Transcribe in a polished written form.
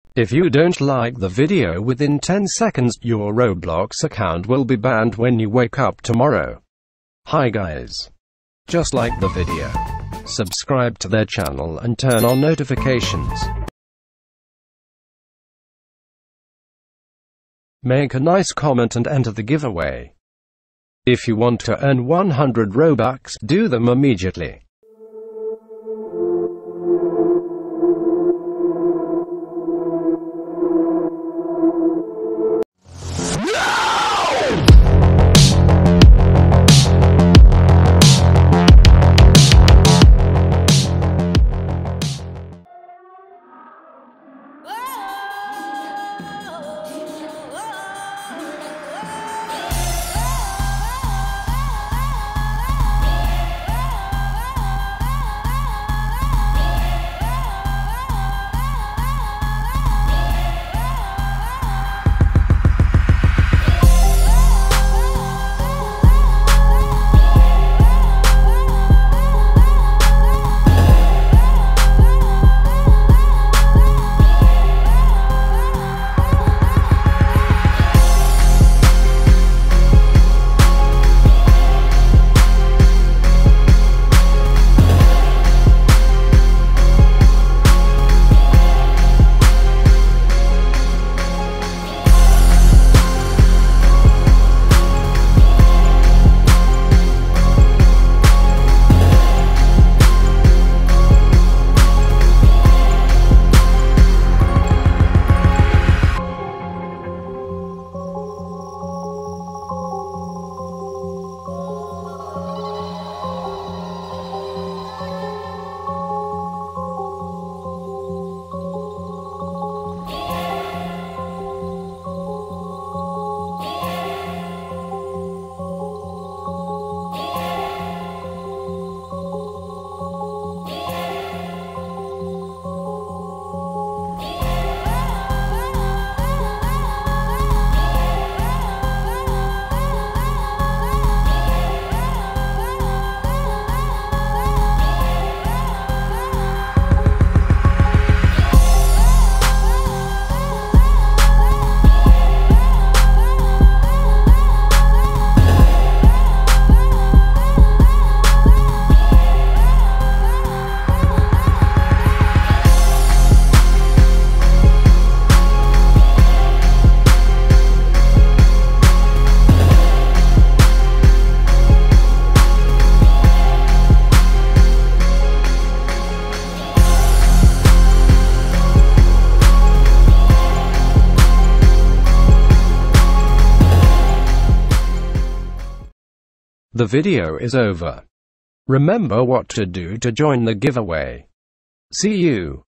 If you don't like the video within 10 seconds, your Roblox account will be banned when you wake up tomorrow. Hi guys. Just like the video, subscribe to their channel and turn on notifications. Make a nice comment and enter the giveaway. If you want to earn 100 Robux, do them immediately. The video is over. Remember what to do to join the giveaway. See you.